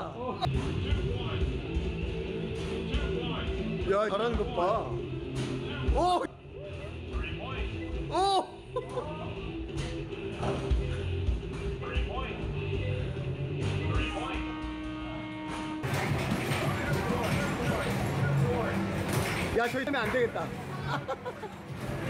야, 잘하는 것 봐. 오! 오! 야, 저기 때문에 안 되겠다.